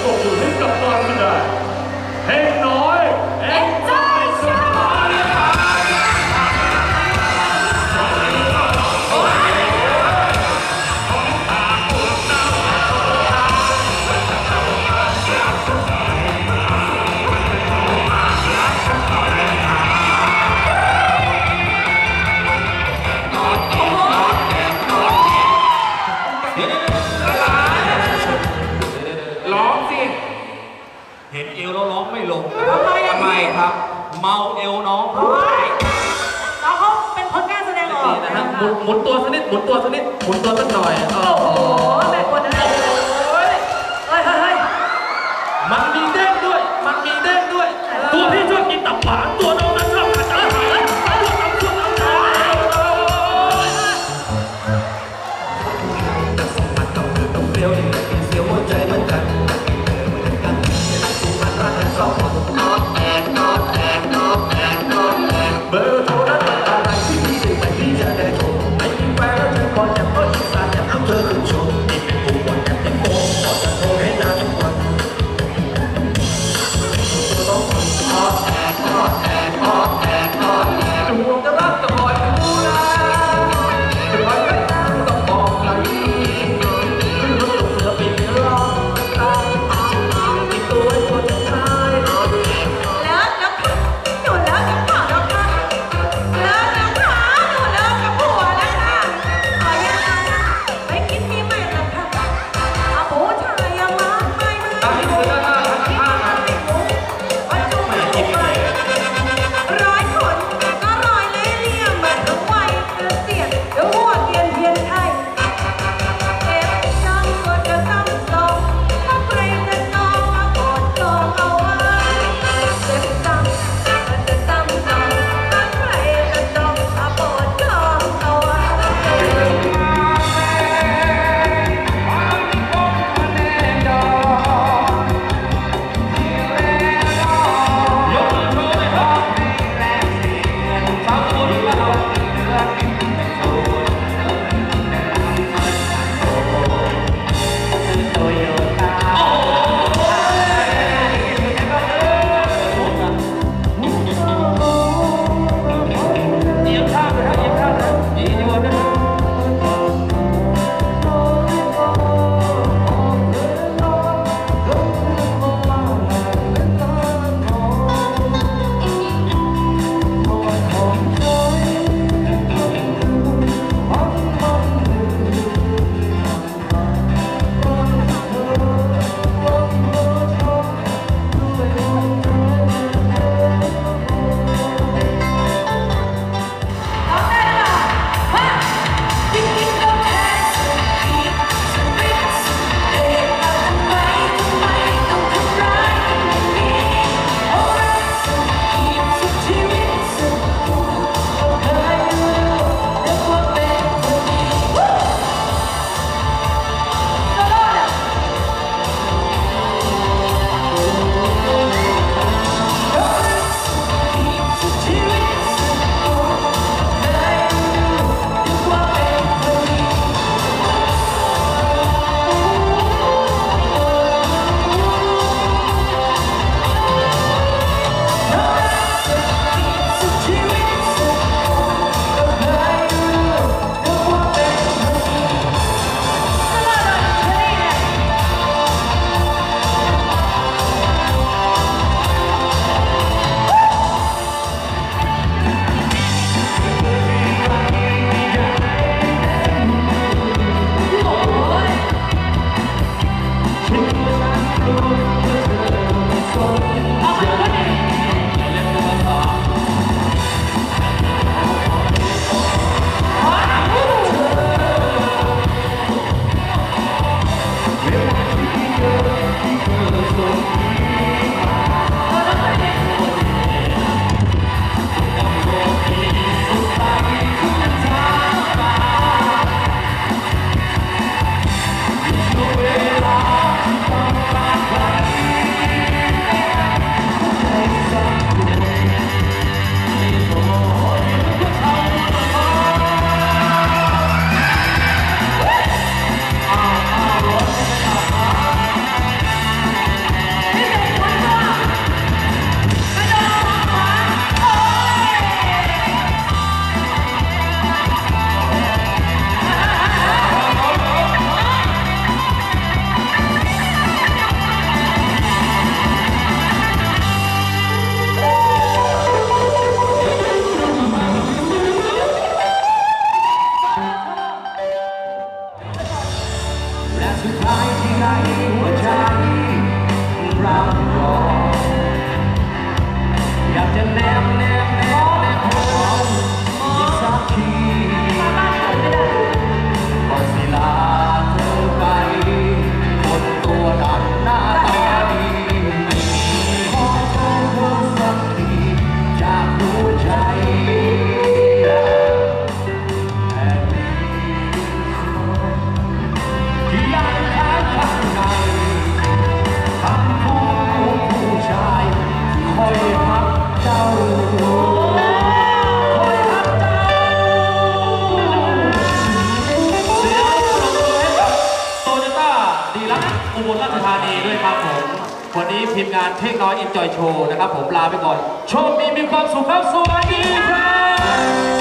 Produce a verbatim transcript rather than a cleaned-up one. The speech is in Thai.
ปรบมือให้กับการแสดงเพลงน้อยเอ็นจอยโชว์เห็นเอวแล้วร้องไม่ลงทำไมครับเมาเอวน้องน้องเขาเป็นคนกล้าแสดงออกนะครับหมุนหมุนตัวสักนิดหมุนตัวสักนิดหมุนตัวสักหน่อยโอ้โหแบบคนนั้นเฮ้ยเฮ้ยเฮ้ยมันมีเด้งด้วยมันมีเด้งด้วยตัวพี่ชอบกินตับหวานตัวน้องนั้นชอบกินตับหวานตัวน้องชอบกินตับหวานสมัครต้องมือต้องเปรี้ยวเด็กเสียวหัวใจเหมือนกันเบอร์โทรนั้นอะไรที่พี่ได้ไปพี่จะได้โทรไม่มีแฟนแล้วฉันก่อนจะเพราะอีสานจะเอาเธอขึ้นโชว์นี่เป็นผู้วันอยากจะโกงก็จะโทรให้นานทุกวันตัวต้องคนออดแอดออดแอดออดแอดออดแอดจะห่วงจะรักจะคอยดูแลจะคอยรักต้องบอกใครขึ้นรถลงเรือบินร้องตายติดตัวไว้ตัวจะตายวันนี้ทีมงานเท่งน้อยเอ็นจอยโชว์นะครับผมลาไปก่อนโชคดีมีความสุขครับสวัสดีครับ